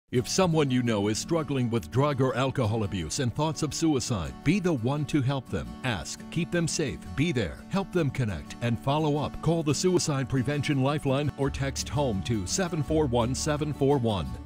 If someone you know is struggling with drug or alcohol abuse and thoughts of suicide, be the one to help them. Ask, keep them safe, be there, help them connect, and follow up. Call the Suicide Prevention Lifeline or text HOME to 741-741.